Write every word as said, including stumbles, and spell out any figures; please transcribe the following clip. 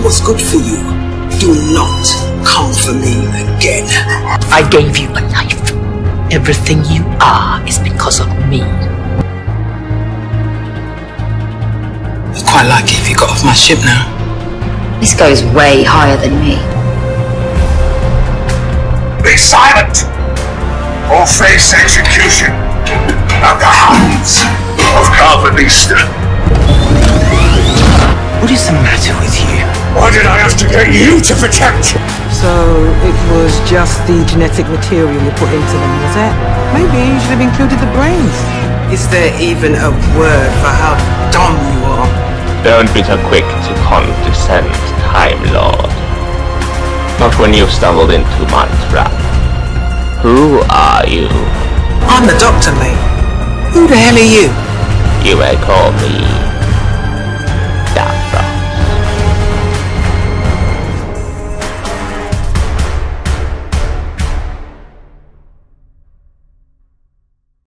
what's good for you. Do not come for me again. I gave you a life. Everything you are is because of me. I'd quite like it if you got off my ship now. This goes way higher than me. Be silent, or face execution at the hands of Carvanista. What is the matter with you? Why did I have to get you to protect? So it was just the genetic material you put into them, was it? Maybe you should have included the brains. Is there even a word for how dumb you are? Don't be so quick to condescend, Time Lord. Not when you've stumbled into my trap. Who are you? I'm the Doctor, mate. Who the hell are you? You may call me